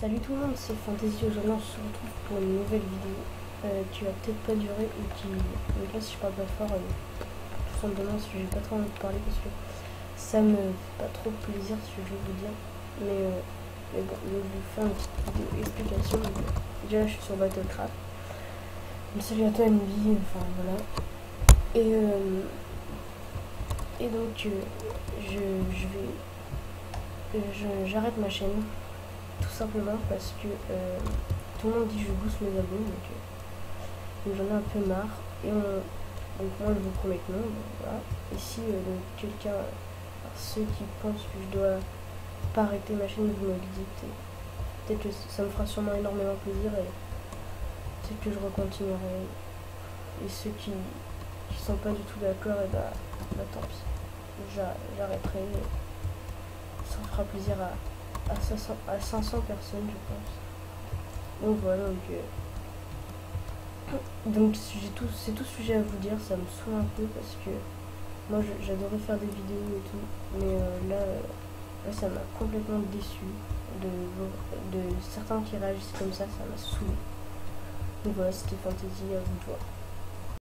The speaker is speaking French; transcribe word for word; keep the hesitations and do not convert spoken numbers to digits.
Salut tout le monde, c'est Fantasy. Aujourd'hui on se retrouve pour une nouvelle vidéo euh, qui va peut-être pas durer ou qui, donc là si je parle pas fort, euh, tout simplement si j'ai pas trop envie de parler parce que ça me fait pas trop plaisir ce que je vais vous dire, mais, euh, mais bon, je vais vous faire une petite vidéo explication. Donc, déjà là je suis sur Battlecraft, donc salut à toi N B, enfin voilà, et euh, et donc euh, je, je vais je- j'arrête ma chaîne tout simplement parce que euh, tout le monde dit que je booste mes abonnés, donc, euh, donc j'en ai un peu marre. Et on, donc moi je vous promets que non, donc voilà. Et si euh, donc quelqu'un, ceux qui pensent que je dois pas arrêter ma chaîne, vous me le dites, peut-être que ça me fera sûrement énormément plaisir et peut-être que je recontinuerai. Et ceux qui, qui sont pas du tout d'accord, et bah, bah tant pis, j'arrêterai. Ça me fera plaisir à à cinq cents, à cinq cents personnes je pense. Donc voilà, donc, euh, donc j'ai tout, c'est tout sujet à vous dire, ça me saoule un peu parce que moi j'adorais faire des vidéos et tout, mais euh, là, euh, là ça m'a complètement déçu de, de certains qui réagissent comme ça, ça m'a saoulé. Donc voilà, c'était Fantasy, à vous de voir.